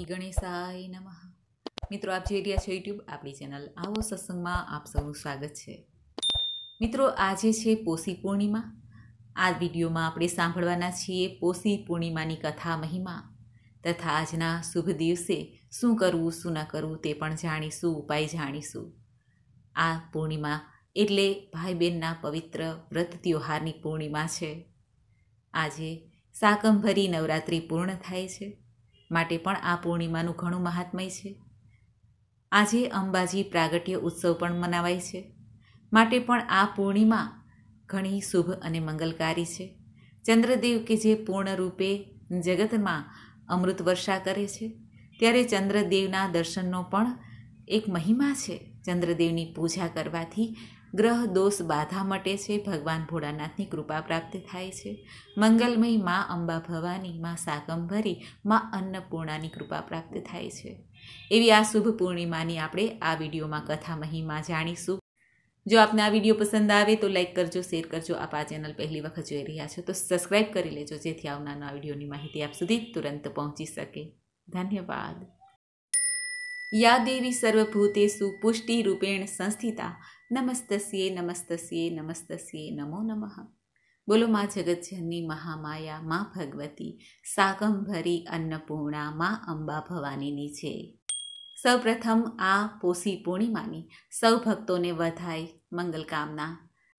ગણેશાય નમઃ। મિત્રો, આપ જોઈ રહ્યા છો યુટ્યુબ આપણી ચેનલ આવો સત્સંગમાં આપ સૌનું સ્વાગત છે। મિત્રો, આજે છે પોષી પૂર્ણિમા। આ વિડીયોમાં આપણે સાંભળવાના છીએ પોષી પૂર્ણિમાની કથા મહિમા તથા આજના શુભ દિવસે શું કરવું શું ન કરવું તે પણ જાણીશું, ઉપાય જાણીશું। આ પૂર્ણિમા એટલે ભાઈ બહેનના પવિત્ર વ્રત ત્યોહારની પૂર્ણિમા છે। આજે સાકંભરી નવરાત્રિ પૂર્ણ થાય છે, માટે પણ આ પૂર્ણિમાનું ઘણું મહાત્મય છે। આજે અંબાજી પ્રાગટ્ય ઉત્સવ પણ મનાવાય છે, માટે પણ આ પૂર્ણિમા ઘણી શુભ અને મંગલકારી છે। ચંદ્રદેવ કે જે પૂર્ણ રૂપે જગતમાં અમૃત વર્ષા કરે છે, ત્યારે ચંદ્રદેવના દર્શનનો પણ એક મહિમા છે। ચંદ્રદેવની પૂજા કરવાથી ગ્રહ દોષ બાધા મટે છે, ભગવાન ભોળાનાથની કૃપા પ્રાપ્ત થાય છે। મંગલમય મા અંબા ભવાની, મા શાકંભરી, મા અન્નપૂર્ણાની કૃપા પ્રાપ્ત થાય છે। એવી આ શુભ પૂર્ણિમાની આપણે આ વિડીયોમાં કથા મહિમા જાણીશું। જો આપને આ વિડીયો પસંદ આવે તો લાઈક કરજો, શેર કરજો। આપ આ ચેનલ પહેલી વખત જોઈ રહ્યા છો તો સબસ્ક્રાઈબ કરી લેજો, જેથી આવનારા વિડીયોની માહિતી આપ સુધી તુરંત પહોંચી શકે। ધન્યવાદ। યા દેવી સર્વભૂતેષુ પુષ્ટિ રૂપેણ સંસ્થિતા નમસ્તસ્યે નમસ્તસ્યે નમસ્તસ્યે નમો નમઃ। બોલો મા જગતજનની મહામાયા, મા ભગવતી શાકંભરી અન્નપૂર્ણા, મા અંબા ભવાનીની છે। સૌપ્રથમ આ પોષી પૂર્ણિમાની સૌ ભક્તોને વધાય મંગલ કામના।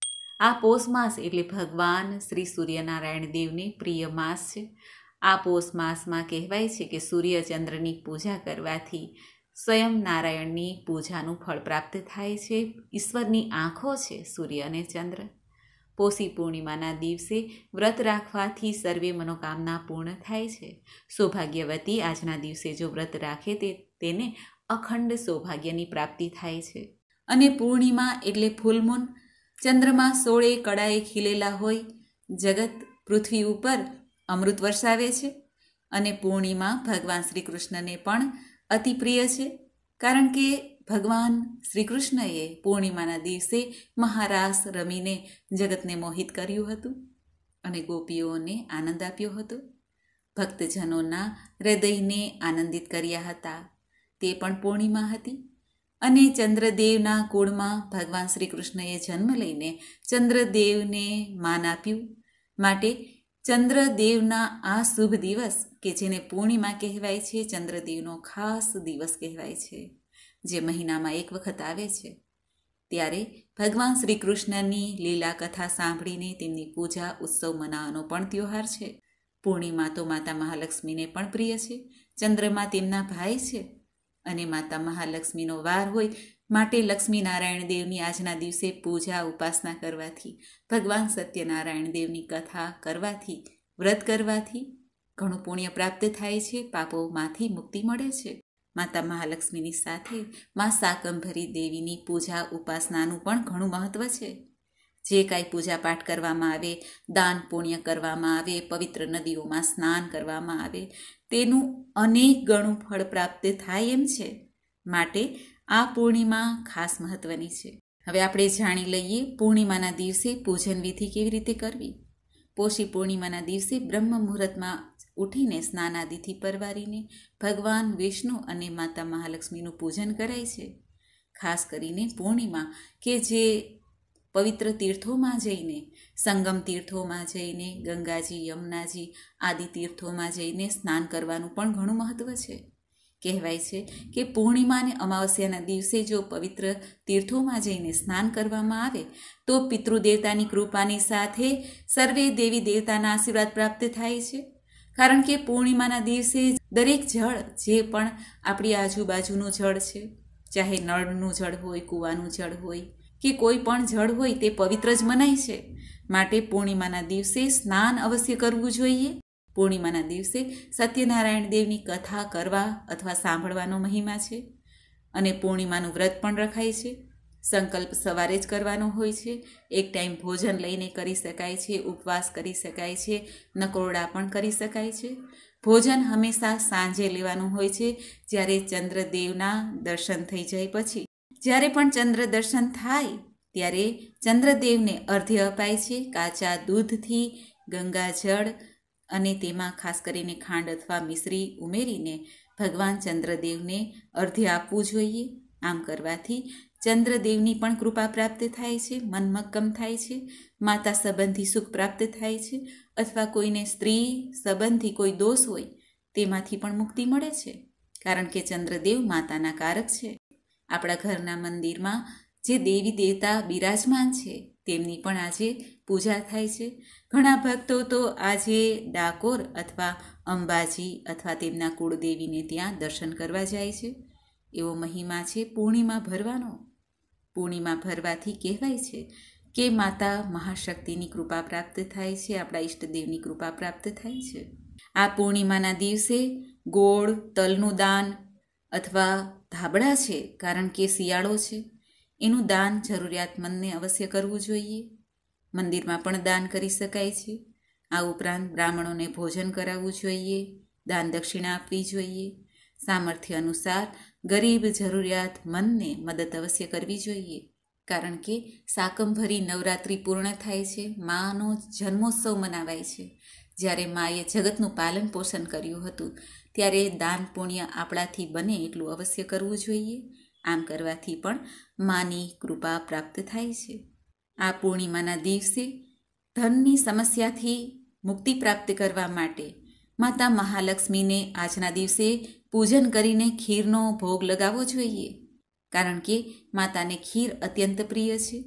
આ પોષ માસ એટલે ભગવાન શ્રી સૂર્યનારાયણ દેવને પ્રિય માસ છે। આ પોષ માસમાં કહેવાય છે કે સૂર્ય ચંદ્રની પૂજા કરવાથી સ્વયં નારાયણની પૂજાનું ફળ પ્રાપ્ત થાય છે। ઈશ્વરની આંખો છે સૂર્ય અને ચંદ્ર। પોષી પૂર્ણિમાના દિવસે વ્રત રાખવાથી સર્વે મનોકામના પૂર્ણ થાય છે। સૌભાગ્યવતી આજના દિવસે જો વ્રત રાખે તેને અખંડ સૌભાગ્યની પ્રાપ્તિ થાય છે। અને પૂર્ણિમા એટલે ફૂલમૂન, ચંદ્રમા 16 કળાએ ખીલેલા હોય, જગત પૃથ્વી ઉપર અમૃત વરસાવે છે। અને પૂર્ણિમા ભગવાન શ્રી કૃષ્ણને પણ અતિ પ્રિય છે, કારણ કે ભગવાન શ્રી કૃષ્ણએ પૂર્ણિમાના દિવસે મહારાસ રમીને જગતને મોહિત કર્યું હતું અને ગોપીઓને આનંદ આપ્યો હતો, ભક્તજનોના હૃદયને આનંદિત કર્યા હતા। તે પણ પૂર્ણિમા હતી। અને ચંદ્રદેવના કુળમાં ભગવાન શ્રી કૃષ્ણએ જન્મ લઈને ચંદ્રદેવને માન આપ્યું, માટે ચંદ્રદેવના આ શુભ દિવસ કે જેને પૂર્ણિમા કહેવાય છે, ચંદ્રદેવનો ખાસ દિવસ કહેવાય છે, જે મહિનામાં એક વખત આવે છે। ત્યારે ભગવાન શ્રી કૃષ્ણની લીલા કથા સાંભળીને તેમની પૂજા ઉત્સવ મનાવવાનો પણ ત્યોહાર છે। પૂર્ણિમા તો માતા મહાલક્ષ્મીને પણ પ્રિય છે। ચંદ્રમા તેમના ભાઈ છે અને માતા મહાલક્ષ્મીનો વાર હોય, માટે લક્ષ્મીનારાયણ દેવની આજના દિવસે પૂજા ઉપાસના કરવાથી, ભગવાન સત્યનારાયણ દેવની કથા કરવાથી, વ્રત કરવાથી ઘણું પુણ્ય પ્રાપ્ત થાય છે, પાપોમાંથી મુક્તિ મળે છે। માતા મહાલક્ષ્મીની સાથે મા શાકંભરી દેવીની પૂજા ઉપાસનાનું પણ ઘણું મહત્વ છે। જે કાંઈ પૂજા પાઠ કરવામાં આવે, દાન પુણ્ય કરવામાં આવે, પવિત્ર નદીઓમાં સ્નાન કરવામાં આવે, તેનું અનેક ગણું ફળ પ્રાપ્ત થાય એમ છે, માટે આ પૂર્ણિમા ખાસ મહત્વની છે। હવે આપણે જાણી લઈએ પૂર્ણિમાના દિવસે પૂજન વિધિ કેવી રીતે કરવી। પોષી પૂર્ણિમાના દિવસે બ્રહ્મ મુહૂર્તમાં ઉઠીને સ્નાનાદિથી પરવારીને ભગવાન વિષ્ણુ અને માતા મહાલક્ષ્મીનું પૂજન કરાય છે। ખાસ કરીને પૂર્ણિમા કે જે પવિત્ર તીર્થોમાં જઈને, સંગમ તીર્થોમાં જઈને, ગંગાજી, યમુનાજી આદિ તીર્થોમાં જઈને સ્નાન કરવાનું પણ ઘણું મહત્વ છે। કહેવાય છે કે પૂર્ણિમા અને અમાવસ્યાના દિવસે જો પવિત્ર તીર્થોમાં જઈને સ્નાન કરવામાં આવે તો પિતૃદેવતાની કૃપાની સાથે સર્વે દેવી દેવતાના આશીર્વાદ પ્રાપ્ત થાય છે। કારણ કે પૂર્ણિમાના દિવસે દરેક જળ જે પણ આપણી આજુબાજુનું જળ છે, ચાહે નળનું જળ હોય, કૂવાનું જળ હોય કે કોઈ પણ જળ હોય, તે પવિત્ર જ મનાય છે। માટે પૂર્ણિમાના દિવસે સ્નાન અવશ્ય કરવું જોઈએ। પૂર્ણિમાના દિવસે સત્યનારાયણ દેવની કથા કરવા અથવા સાંભળવાનો મહિમા છે। અને પૂર્ણિમાનું વ્રત પણ રખાય છે। સંકલ્પ સવારે જ કરવાનો હોય છે। એક ટાઈમ ભોજન લઈને કરી શકાય છે, ઉપવાસ કરી શકાય છે, નકોરડા પણ કરી શકાય છે। ભોજન હંમેશા સાંજે લેવાનું હોય છે, જ્યારે ચંદ્રદેવના દર્શન થઈ જાય પછી। જ્યારે પણ ચંદ્ર દર્શન થાય ત્યારે ચંદ્રદેવને અર્ધ્ય અપાય છે, કાચા દૂધથી, ગંગાજળ અને તેમાં ખાસ કરીને ખાંડ અથવા મિશ્રી ઉમેરીને ભગવાન ચંદ્રદેવને અર્ધ્ય આપવું જોઈએ. આમ કરવાથી ચંદ્રદેવની પણ કૃપા પ્રાપ્ત થાય છે, મન મક્કમ થાય છે, માતા સંબંધી સુખ પ્રાપ્ત થાય છે, અથવા કોઈને સ્ત્રી સંબંધી કોઈ દોષ હોય તેમાંથી પણ મુક્તિ મળે છે, કારણ કે ચંદ્રદેવ માતાના કારક છે. આપણા ઘરના મંદિરમાં જે દેવી દેવતા બિરાજમાન છે તેમની પણ આજે પૂજા થાય છે. ઘણા ભક્તો તો આજે ડાકોર અથવા અંબાજી અથવા તેમના કુળદેવીને ત્યાં દર્શન કરવા જાય છે. એવો મહિમા છે પૂર્ણિમા ભરવાનો. પૂર્ણિમા ભરવાથી કહેવાય છે કે માતા મહાશક્તિની કૃપા પ્રાપ્ત થાય છે, આપણા ઈષ્ટદેવની કૃપા પ્રાપ્ત થાય છે. આ પૂર્ણિમાના દિવસે ગોળ, તલનું દાન અથવા ધાબળા છે, કારણ કે શિયાળો છે, એનું દાન જરૂરિયાતમંદને અવશ્ય કરવું જોઈએ. મંદિરમાં પણ દાન કરી શકાય છે. આ ઉપરાંત બ્રાહ્મણોને ભોજન કરાવવું જોઈએ, દાન દક્ષિણા આપવી જોઈએ. સામર્થ્ય અનુસાર ગરીબ જરૂરિયાતમંદને મદદ અવશ્ય કરવી જોઈએ, કારણ કે સાકંભરી નવરાત્રિ પૂર્ણ થાય છે, માનો જન્મોત્સવ મનાવાય છે. જ્યારે માએ જગતનું પાલન પોષણ કર્યું હતું ત્યારે દાન પુણ્ય આપણાથી બને એટલું અવશ્ય કરવું જોઈએ. આમ કરવાથી પણ માની કૃપા પ્રાપ્ત થાય છે. આ પૂર્ણિમાના દિવસે ધનની સમસ્યાથી મુક્તિ પ્રાપ્ત કરવા માટે માતા મહાલક્ષ્મીને આજના દિવસે પૂજન કરીને ખીરનો ભોગ લગાવવો જોઈએ, કારણ કે માતાને ખીર અત્યંત પ્રિય છે.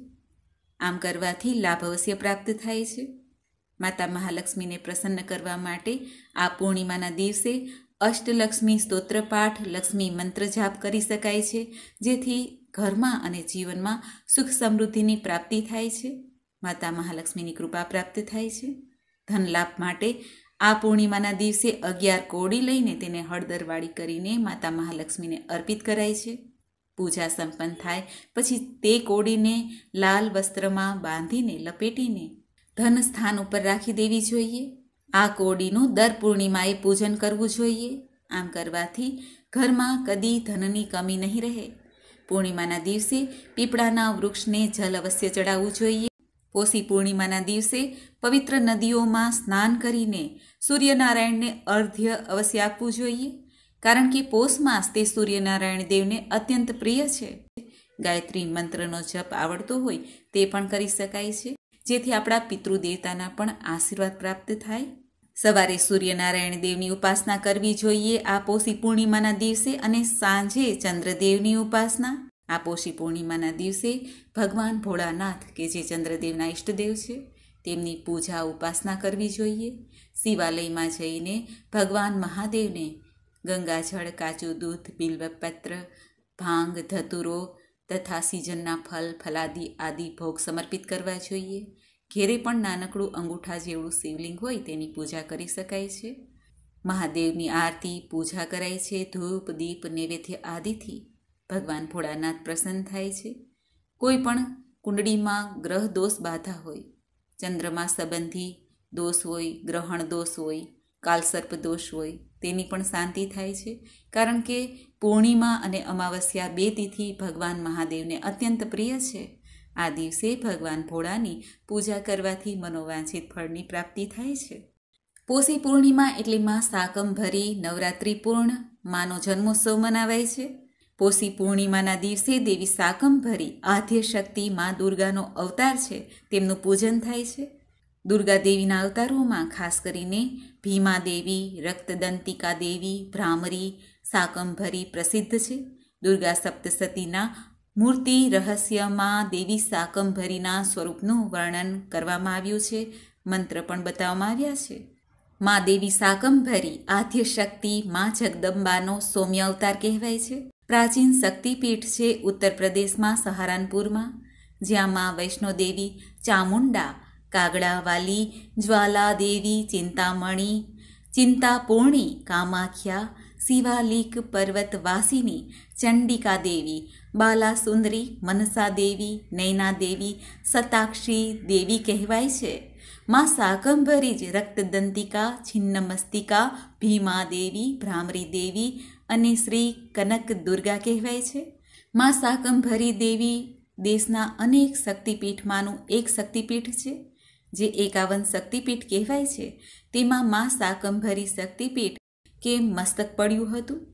આમ કરવાથી લાભ અવશ્ય પ્રાપ્ત થાય છે. માતા મહાલક્ષ્મીને પ્રસન્ન કરવા માટે આ પૂર્ણિમાના દિવસે અષ્ટલક્ષ્મી સ્તોત્ર પાઠ, લક્ષ્મી મંત્ર જાપ કરી શકાય છે, જેથી ઘરમાં અને જીવનમાં સુખ સમૃદ્ધિની પ્રાપ્તિ થાય છે, માતા મહાલક્ષ્મીની કૃપા પ્રાપ્ત થાય છે. ધન લાભ માટે આ પૂર્ણિમાના દિવસે 11 કોડી લઈને તેને હળદરવાળી કરીને માતા મહાલક્ષ્મીને અર્પિત કરાય છે. પૂજા સંપન્ન થાય પછી તે કોડીને લાલ વસ્ત્રમાં બાંધીને લપેટીને ધન સ્થાન ઉપર રાખી દેવી જોઈએ. આ કોડીનું દર પૂર્ણિમાએ પૂજન કરવું જોઈએ. આમ કરવાથી ઘરમાં કદી ધનની કમી નહીં રહે. પૂર્ણિમાના દિવસે પીપળાના વૃક્ષને જલ અવશ્ય ચડાવવું જોઈએ. પોષી પૂર્ણિમાના દિવસે પવિત્ર નદીઓમાં સ્નાન કરીને સૂર્યનારાયણને અર્ધ્ય અવશ્ય આપવું જોઈએ, કારણ કે પોષ માસ તે સૂર્યનારાયણ દેવને અત્યંત પ્રિય છે. ગાયત્રી મંત્રનો જપ આવડતો હોય તે પણ કરી શકાય છે, જેથી આપણા પિતૃદેવતાના પણ આશીર્વાદ પ્રાપ્ત થાય. સવારે સૂર્યનારાયણ દેવની ઉપાસના કરવી જોઈએ આ પોષી પૂર્ણિમાના દિવસે, અને સાંજે ચંદ્રદેવની ઉપાસના. આ પોષી પૂર્ણિમાના દિવસે ભગવાન ભોળાનાથ કે જે ચંદ્રદેવના ઈષ્ટદેવ છે તેમની પૂજા ઉપાસના કરવી જોઈએ. શિવાલયમાં જઈને ભગવાન મહાદેવને ગંગાજળ, કાચું દૂધ, બિલ્વપત્ર, ભાંગ, ધતુરો તથા સિઝનના ફલ, ફલાદી આદિ ભોગ સમર્પિત કરવા જોઈએ. ઘેરે પણ નાનકડું અંગૂઠા જેવડું શિવલિંગ હોય તેની પૂજા કરી શકાય છે. મહાદેવની આરતી, પૂજા કરાય છે. ધૂપ, દીપ, નૈવેદ્ય આદિથી ભગવાન ભોળાનાથ પ્રસન્ન થાય છે. કોઈ પણ કુંડળીમાં ગ્રહ દોષ બાધા હોય, ચંદ્રમા સંબંધી દોષ હોય, ગ્રહણ દોષ હોય, કાલસર્પ દોષ હોય, તેની પણ શાંતિ થાય છે, કારણ કે પૂર્ણિમા અને અમાવસ્યા 2 તિથિ ભગવાન મહાદેવને અત્યંત પ્રિય છે. આ દિવસે ભગવાન ભોળાની પૂજા કરવાથી મનોવાંછિત ફળની પ્રાપ્તિ થાય છે. પોષી પૂર્ણિમા એટલે માં શાકંભરી નવરાત્રિ પૂર્ણ, માનો જન્મોત્સવ મનાવાય છે. પોષી પૂર્ણિમાના દિવસે દેવી શાકંભરી આદ્ય શક્તિ માં દુર્ગાનો અવતાર છે, તેમનું પૂજન થાય છે. દુર્ગા દેવીના અવતારોમાં ખાસ કરીને ભીમા દેવી, રક્તદંતિકા દેવી, ભ્રામરી, શાકંભરી પ્રસિદ્ધ છે. દુર્ગા સપ્તસતીના મૂર્તિ રહસ્યમાં દેવી શાકંભરીના સ્વરૂપનું વર્ણન કરવામાં આવ્યું છે, મંત્ર પણ બતાવવામાં આવ્યા છે. માં દેવી શાકંભરી આદ્ય શક્તિ માં જગદંબાનો સૌમ્ય અવતાર કહેવાય છે. પ્રાચીન શક્તિપીઠ છે ઉત્તર પ્રદેશમાં સહારનપુરમાં, જ્યાં માં વૈષ્ણોદેવી, ચામુંડા, કાગડાવાલી, જ્વાલાદેવી, ચિંતામણી, ચિંતાપૂર્ણી, કામાખ્યા, શિવાલિક પર્વતવાસિની, ચંડિકા દેવી, બાલાસુંદરી, મનસા દેવી, નૈના દેવી, શતાક્ષી દેવી કહેવાય છે. માં શાકંભરી જ રક્તદંતિકા, છિન્નમસ્તિકા, ભીમા દેવી, ભ્રામરી દેવી અને શ્રી કનક દુર્ગા કહેવાય છે. માં શાકંભરી દેવી દેશના અનેક શક્તિપીઠમાંનું એક શક્તિપીઠ છે, જે 51 શક્તિપીઠ કહેવાય છે. તેમાં માં શાકંભરી શક્તિપીઠ કે મસ્તક પડ્યું હતું,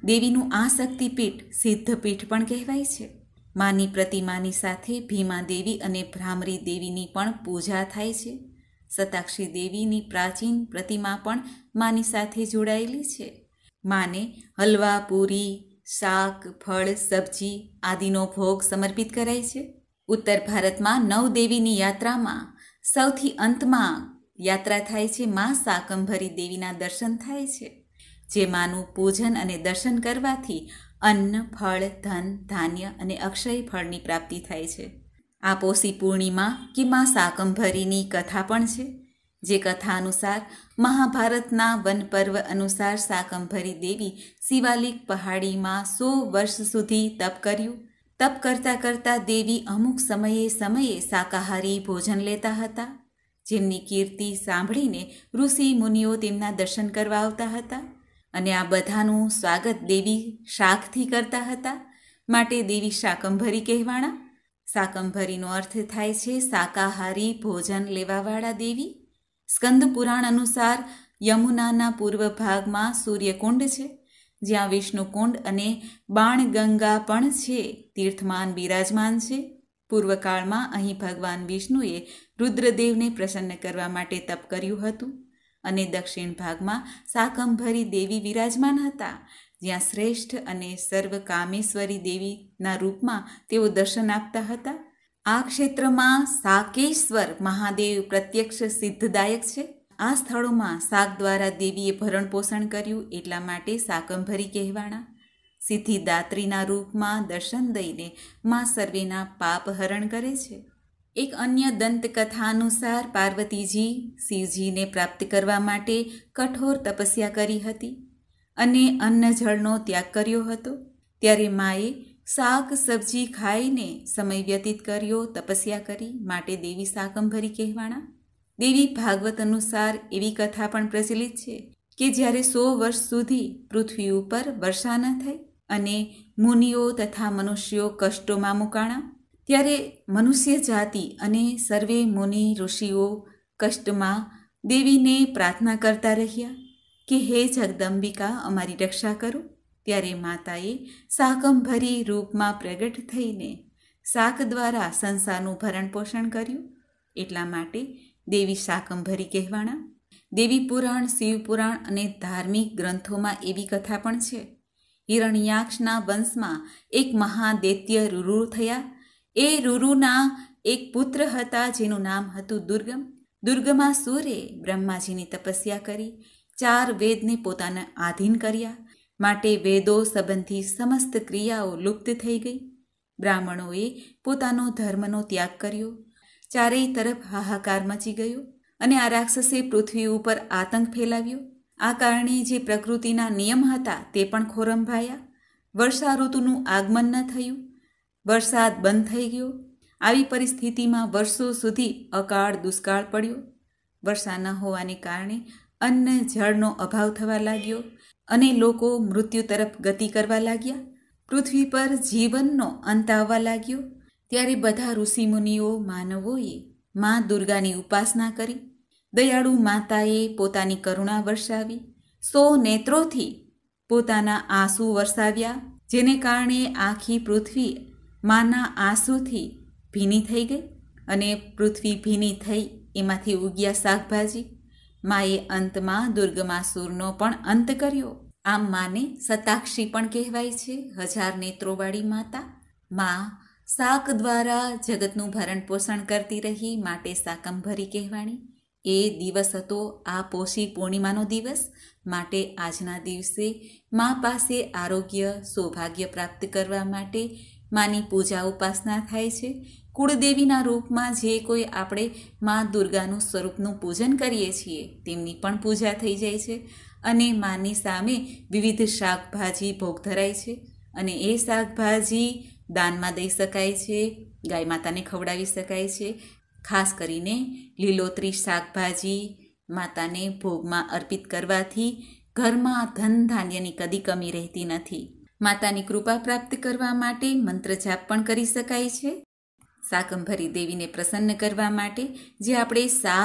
દેવીનું આ શક્તિપીઠ સિદ્ધપીઠ પણ કહેવાય છે. માની પ્રતિમાની સાથે ભીમા દેવી અને ભ્રામરી દેવીની પણ પૂજા થાય છે. શતાક્ષી દેવીની પ્રાચીન પ્રતિમા પણ માની સાથે જોડાયેલી છે. માને હલવા, પૂરી, શાક, ફળ, સબ્જી આદિનો ભોગ સમર્પિત કરાય છે. ઉત્તર ભારતમાં 9 દેવીની યાત્રામાં સૌથી અંતમાં યાત્રા થાય છે. મા શાકંભરી દેવીના દર્શન થાય છે, જે માનું પૂજન અને દર્શન કરવાથી અન્ન, ફળ, ધન, ધાન્ય અને અક્ષય ફળની પ્રાપ્તિ થાય છે. આ પોષી પૂર્ણિમા કે મા શાકંભરીની કથા પણ છે, જે કથા અનુસાર મહાભારતના વન પર્વ અનુસાર શાકંભરી દેવી શિવાલિક પહાડીમાં 100 વર્ષ સુધી તપ કર્યું. તપ કરતાં કરતાં દેવી અમુક સમયે શાકાહારી ભોજન લેતા હતા, જેમની કીર્તિ સાંભળીને ઋષિ મુનિઓ તેમના દર્શન કરવા આવતા હતા અને આ બધાનું સ્વાગત દેવી શાકથી કરતા હતા, માટે દેવી શાકંભરી કહેવાણા. શાકંભરીનો અર્થ થાય છે શાકાહારી ભોજન લેવાવાળા દેવી. સ્કંદ પુરાણ અનુસાર યમુનાના પૂર્વ ભાગમાં સૂર્યકુંડ છે, જ્યાં વિષ્ણુકુંડ અને બાણગંગા પણ છે. તીર્થમાન બિરાજમાન છે. પૂર્વકાળમાં અહીં ભગવાન વિષ્ણુએ રુદ્રદેવને પ્રસન્ન કરવા માટે તપ કર્યું હતું અને દક્ષિણ ભાગમાં શાકંભરી દેવી વિરાજમાન હતા, જ્યાં શ્રેષ્ઠ અને સર્વકામેશ્વરી દેવીના રૂપમાં તેઓ દર્શન આપતા હતા. આ ક્ષેત્રમાં શાકેશ્વર મહાદેવ પ્રત્યક્ષ સિદ્ધદાયક છે. આ સ્થળોમાં શાક દ્વારા દેવીએ ભરણ પોષણ કર્યું, એટલા માટે શાકંભરી કહેવાણા. સિદ્ધિદાત્રીના રૂપમાં દર્શન દઈને મા સર્વેના પાપ હરણ કરે છે. એક અન્ય દંતકથા અનુસાર પાર્વતીજી શિવજીને પ્રાપ્ત કરવા માટે કઠોર તપસ્યા કરી હતી અને અન્ન જળનો ત્યાગ કર્યો હતો. ત્યારે માએ શાક સબ્જી ખાઈને સમય વ્યતીત કર્યો, તપસ્યા કરી, માટે દેવી શાકંભરી કહેવાણા. દેવી ભાગવત અનુસાર એવી કથા પણ પ્રચલિત છે કે જ્યારે 100 વર્ષ સુધી પૃથ્વી ઉપર વર્ષા ન થઈ અને મુનિઓ તથા મનુષ્યો કષ્ટોમાં મુકાણા, ત્યારે મનુષ્ય જાતિ અને સર્વે મુનિ ઋષિઓ કષ્ટમાં દેવીને પ્રાર્થના કરતા રહ્યા કે હે જગદંબિકા, અમારી રક્ષા કરો. ત્યારે માતાએ શાકંભરી રૂપમાં પ્રગટ થઈને શાક દ્વારા સંસારનું ભરણ પોષણ કર્યું, એટલા માટે દેવી શાકંભરી કહેવાણા. દેવી પુરાણ, શિવપુરાણ અને ધાર્મિક ગ્રંથોમાં એવી કથા પણ છે. હિરણ્યાક્ષના વંશમાં એક મહાદૈત્ય રૂરુ થયા. એ રૂરુના એક પુત્ર હતા જેનું નામ હતું દુર્ગમ. દુર્ગમા સૂરે બ્રહ્માજીની તપસ્યા કરી 4 વેદને પોતાના આધીન કર્યા, માટે વેદો સંબંધી સમસ્ત ક્રિયાઓ લુપ્ત થઈ ગઈ. બ્રાહ્મણોએ પોતાનો ધર્મનો ત્યાગ કર્યો. ચારેય તરફ હાહાકાર મચી ગયો અને આ રાક્ષસે પૃથ્વી ઉપર આતંક ફેલાવ્યો. આ કારણે જે પ્રકૃતિના નિયમ હતા તે પણ ખોરંભાયા. વર્ષા ઋતુનું આગમન ન થયું. વરસાદ બંધ થઈ ગયો. આવી પરિસ્થિતિમાં વર્ષો સુધી અકાળ દુષ્કાળ પડ્યો. વર્ષા ન હોવાને કારણે અન્ન જળનો અભાવ થવા લાગ્યો અને લોકો મૃત્યુ તરફ ગતિ કરવા લાગ્યા. પૃથ્વી પર જીવનનો અંત આવવા લાગ્યો. ત્યારે બધા ઋષિમુનિઓ માનવોએ મા દુર્ગાની ઉપાસના કરી. દયાળુ માતાએ પોતાની કરુણા વર્ષાવી. 100 નેત્રોથી પોતાના આંસુ વરસાવ્યા, જેને કારણે આખી પૃથ્વી માના આંસુથી ભીની થઈ ગઈ અને પૃથ્વી ભીની થઈ એમાંથી ઉગ્યા શાકભાજી. માએ અંતમાં દુર્ગમાસુરનો પણ અંત કર્યો. આમ માને શતાક્ષી પણ કહેવાય છે, 1000 નેત્રોવાળી માતા. મા શાક દ્વારા જગતનું ભરણ પોષણ કરતી રહી, માટે શાકંભરી કહેવાણી. એ દિવસ હતો આ પોષી પૂર્ણિમાનો દિવસ, માટે આજના દિવસે મા પાસે આરોગ્ય સૌભાગ્ય પ્રાપ્ત કરવા માટે માની પૂજા ઉપાસના થાય છે. કુળદેવીના રૂપમાં જે કોઈ આપણે મા દુર્ગાનું સ્વરૂપનું પૂજન કરીએ છીએ તેમની પણ પૂજા થઈ જાય છે અને માની સામે વિવિધ શાકભાજી ભોગ ધરાય છે અને એ શાકભાજી દાનમાં દઈ શકાય છે, ગાય માતાને ખવડાવી શકાય છે. ખાસ કરીને લીલોતરી શાકભાજી માતાને ભોગમાં અર્પિત કરવાથી ઘરમાં ધન ધાન્યની કદી કમી રહેતી નથી. માતાની કૃપા પ્રાપ્ત કરવા માટે મંત્ર જાપ પણ કરી શકાય છે. શાકંભરી દેવીને પ્રસન્ન કરવા માટે જે આપણે શાક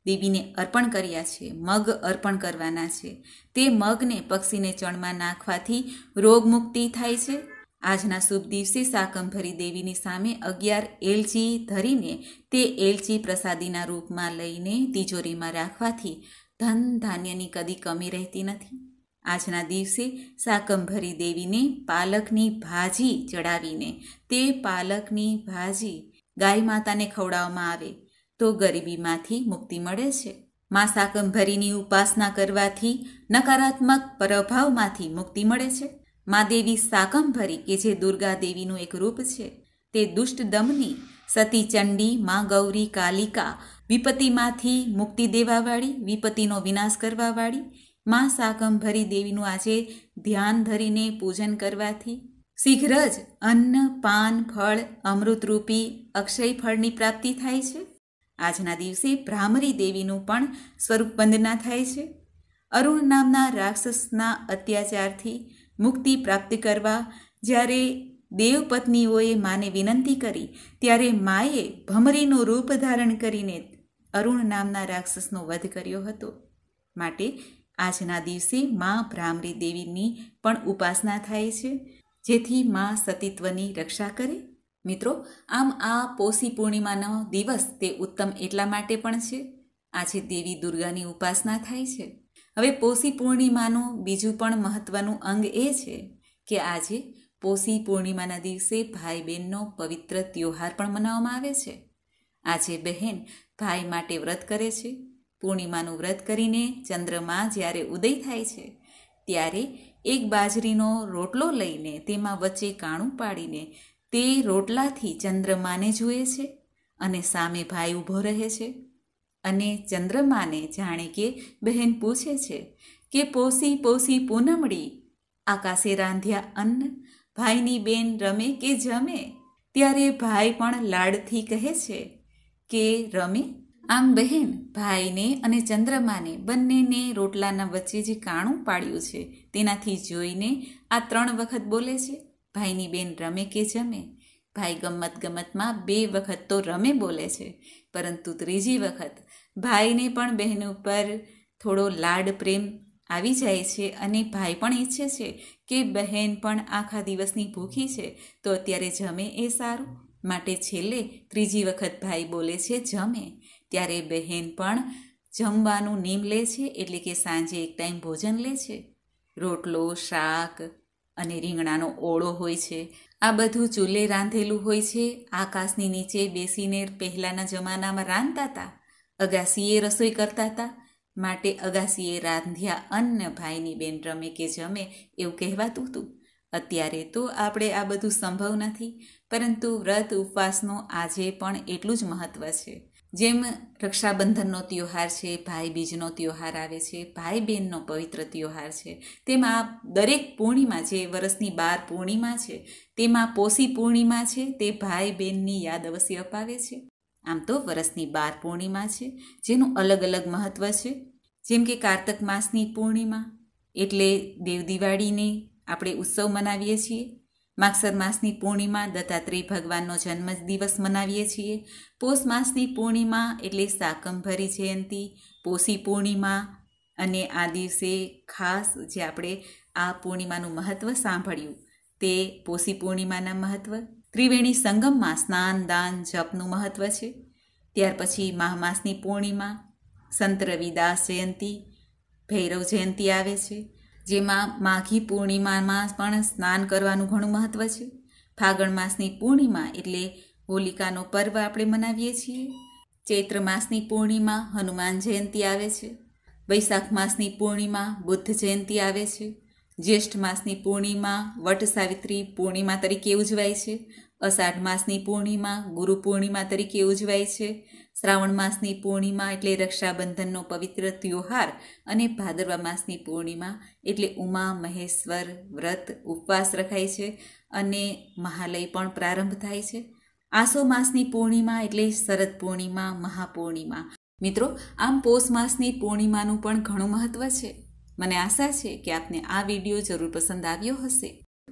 દેવીને અર્પણ કર્યા છે, મગ અર્પણ કરવાના છે. તે મગને પક્ષીને ચણમાં નાખવાથી રોગમુક્તિ થાય છે. આજના શુભ દિવસે શાકંભરી દેવીની સામે 11 એલચી ધરીને તે એલચી પ્રસાદીના રૂપમાં લઈને તિજોરીમાં રાખવાથી ધન ધાન્યની કદી કમી રહેતી નથી. આજના દિવસે શાકંભરી દેવીને પાલકની ભાજી ચડાવીને તે પાલકની ભાજી ગાય માતાને ખવડાવવામાં આવે તો ગરીબીમાંથી મુક્તિ મળે છે. મા શાકંભરીની ઉપાસના કરવાથી નકારાત્મક પ્રભાવમાંથી મુક્તિ મળે છે. મા દેવી શાકંભરી કે જે દુર્ગા દેવીનું એક રૂપ છે, તે દુષ્ટ દમની સતી ચંડી, મા ગૌરી, કાલિકા, વિપત્તિમાંથી મુક્તિ દેવાવાળી, વિપત્તિનો વિનાશ કરવાવાળી મા શાકંભરી દેવીનું આજે ધ્યાન ધરીને પૂજન કરવાથી શીઘ્ર જ અન્ન, પાન, ફળ, અમૃતરૂપી અક્ષય ફળની પ્રાપ્તિ થાય છે. આજના દિવસે ભ્રામરી દેવીનું પણ સ્વરૂપ વંદના થાય છે. અરુણ નામના રાક્ષસના અત્યાચારથી મુક્તિ પ્રાપ્ત કરવા જ્યારે દેવપત્નીઓએ માને વિનંતી કરી ત્યારે માએ ભમરીનું રૂપ ધારણ કરીને અરુણ નામના રાક્ષસનો વધ કર્યો હતો. માટે આજના દિવસે મા ભ્રામરી દેવીની પણ ઉપાસના થાય છે, જેથી મા સતીત્વની રક્ષા કરે. મિત્રો, આમ આ પોષી પૂર્ણિમાનો દિવસ તે ઉત્તમ એટલા માટે પણ છે. આજે દેવી દુર્ગાની ઉપાસના થાય છે. હવે પોષી પૂર્ણિમાનું બીજું પણ મહત્વનું અંગ એ છે કે આજે પોષી પૂર્ણિમાના દિવસે ભાઈ બહેનનો પવિત્ર તહેવાર પણ મનાવવામાં આવે છે. આજે બહેન ભાઈ માટે વ્રત કરે છે. પૂર્ણિમાનું વ્રત કરીને ચંદ્રમા જ્યારે ઉદય થાય છે ત્યારે એક બાજરીનો રોટલો લઈને તેમાં વચ્ચે કાણું પાડીને તે રોટલાથી ચંદ્રમાને જુએ છે અને સામે ભાઈ ઊભો રહે છે અને ચંદ્રમાને જાણે કે બહેન પૂછે છે કે પોષી પોષી પૂનમડી આકાશે રાંધ્યા અન્ન, ભાઈની બેન રમે કે જમે? ત્યારે ભાઈ પણ લાડથી કહે છે કે રમે. આમ બહેન ભાઈને અને ચંદ્રમાને બંનેને રોટલાના વચ્ચે જે કાણું પાડ્યું છે તેનાથી જોઈને આ 3 વખત બોલે છે, ભાઈની બેન રમે કે જમે? ભાઈ ગમતમાં 2 વખત તો રમે બોલે છે, પરંતુ 3જી વખત ભાઈને પણ બહેન ઉપર થોડો લાડ પ્રેમ આવી જાય છે અને ભાઈ પણ ઈચ્છે છે કે બહેન પણ આખા દિવસની ભૂખી છે તો અત્યારે જમે એ સારું. માટે છેલ્લે 3જી વખત ભાઈ બોલે છે જમે. ત્યારે બહેન પણ જમવાનું નીમ લે છે, એટલે કે સાંજે એક ટાઈમ ભોજન લે છે. રોટલો, શાક અને રીંગણાનો ઓળો હોય છે. આ બધું ચૂલે રાંધેલું હોય છે. આકાશની નીચે બેસીને પહેલાંના જમાનામાં રાંધતા હતા. અગાસીએ રસોઈ કરતા હતા. માટે અગાસીએ રાંધ્યા અન્ન, ભાઈની બેન રમે કે જમે એવું કહેવાતું હતું. અત્યારે તો આપણે આ બધું સંભવ નથી, પરંતુ વ્રત ઉપવાસનો આજે પણ એટલું જ મહત્ત્વ છે. જેમ રક્ષાબંધનનો તહેવાર છે, ભાઈ બીજનો તહેવાર આવે છે, ભાઈ બહેનનો પવિત્ર તહેવાર છે, તેમાં દરેક પૂર્ણિમા જે વર્ષની 12 પૂર્ણિમા છે તેમાં પોષી પૂર્ણિમા છે તે ભાઈ બહેનની યાદ અવશ્ય અપાવે છે. આમ તો વર્ષની 12 પૂર્ણિમા છે જેનું અલગ અલગ મહત્ત્વ છે. જેમ કે કારતક માસની પૂર્ણિમા એટલે દેવ દિવાળીની આપણે ઉત્સવ મનાવીએ છીએ. માગસર માસની પૂર્ણિમા દત્તાત્રેય ભગવાનનો જન્મદિવસ મનાવીએ છીએ. પોષ માસની પૂર્ણિમા એટલે શાકંભરી જયંતિ, પોષી પૂર્ણિમા, અને આ દિવસે ખાસ જે આપણે આ પૂર્ણિમાનું મહત્ત્વ સાંભળ્યું તે પોષી પૂર્ણિમાના મહત્ત્વ. ત્રિવેણી સંગમમાં સ્નાન, દાન, જપનું મહત્ત્વ છે. ત્યાર પછી મહામાસની પૂર્ણિમા, સંત રવિદાસ જયંતિ, ભૈરવ જયંતિ આવે છે, જેમાં માઘી પૂર્ણિમામાં પણ સ્નાન કરવાનું ઘણું મહત્ત્વ છે. ફાગણ માસની પૂર્ણિમા એટલે હોલિકાનો પર્વ આપણે મનાવીએ છીએ. ચૈત્ર માસની પૂર્ણિમા હનુમાન જયંતિ આવે છે. વૈશાખ માસની પૂર્ણિમા બુદ્ધ જયંતિ આવે છે. જ્યેષ્ઠ માસની પૂર્ણિમા વટ સાવિત્રી પૂર્ણિમા તરીકે ઉજવાય છે. અષાઢ માસની પૂર્ણિમા ગુરુ પૂર્ણિમા તરીકે ઉજવાય છે. શ્રાવણ માસની પૂર્ણિમા એટલે રક્ષાબંધનનો પવિત્ર તહેવાર, અને ભાદરવા માસની પૂર્ણિમા એટલે ઉમા મહેશ્વર વ્રત ઉપવાસ રખાય છે અને મહાલય પણ પ્રારંભ થાય છે. આસો માસની પૂર્ણિમા એટલે શરદ પૂર્ણિમા, મહાપૂર્ણિમા. મિત્રો, આમ પોષ માસની પૂર્ણિમાનું પણ ઘણું મહત્ત્વ છે. મને આશા છે કે આપને આ વિડીયો જરૂર પસંદ આવ્યો હશે.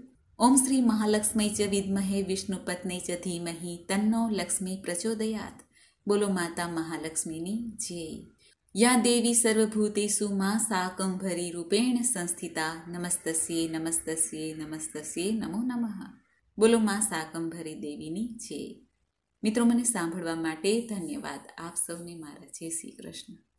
ઓમ શ્રી મહાલક્ષ્મી ચ વિદ્મહે વિષ્ણુપત્ની ચ ધીમહિ તન્નો લક્ષ્મી પ્રચોદયાત. બોલો માતા મહાલક્ષ્મીની જય. યા દેવી સર્વભૂતેષુ મા શાકંભરી રૂપેણ સંસ્થિતા નમસ્તસ્યે નમસ્તસ્યે નમસ્તસ્યે નમો નમઃ. બોલો મા શાકંભરી દેવીની જય. મિત્રો, મને સાંભળવા માટે ધન્યવાદ. આપ સૌને મારા જય શ્રી કૃષ્ણ.